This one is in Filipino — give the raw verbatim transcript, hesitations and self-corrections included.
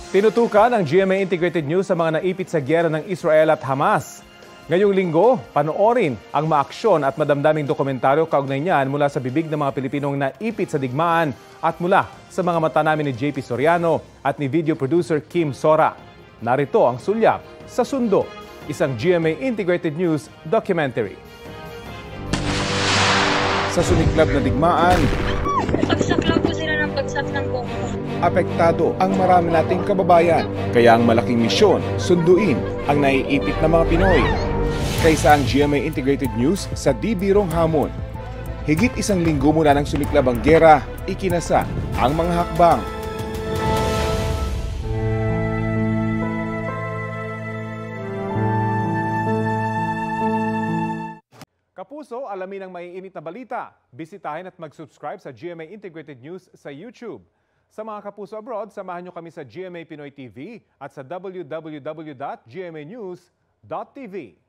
Tinutukan ng G M A Integrated News sa mga naipit sa giyera ng Israel at Hamas. Ngayong linggo, panoorin ang maaksyon at madamdaming dokumentaryo kaugnay niyan mula sa bibig ng mga Pilipinong naipit sa digmaan at mula sa mga mata namin ni J P Soriano at ni video producer Kim Sora. Narito ang sulyap sa Sundo, isang G M A Integrated News documentary. Sa sumiklab na digmaan, Pagsak lang po sila ng pagsak ng bomba. apektado ang marami nating kababayan. Kaya ang malaking misyon, sunduin ang naiipit na mga Pinoy. Kaysa ang G M A Integrated News sa di birong hamon. Higit isang linggo mula nang sumiklab ang giyera, ikinasa ang mga hakbang. Kapuso, alamin ang maiinit na balita. Bisitahin at mag-subscribe sa G M A Integrated News sa YouTube. Sa mga kapuso abroad, samahan nyo kami sa G M A Pinoy T V at sa w w w dot g m a news dot t v.